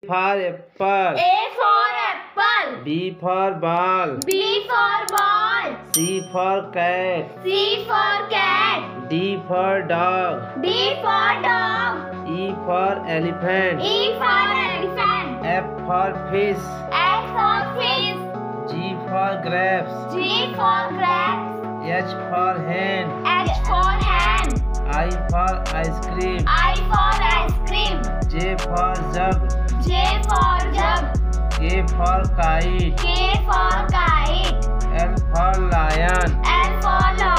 for apple. A for apple. B for ball. B for ball. C for cat. C for cat. D for dog. D for dog. E for elephant. E for elephant. F for fish. F for fish. G for grapes. G for grapes. H for hen. H for hen. I for ice cream. I for ice cream. J for jug. J for jug. K for kite. K for kite. L for lion. L for lion.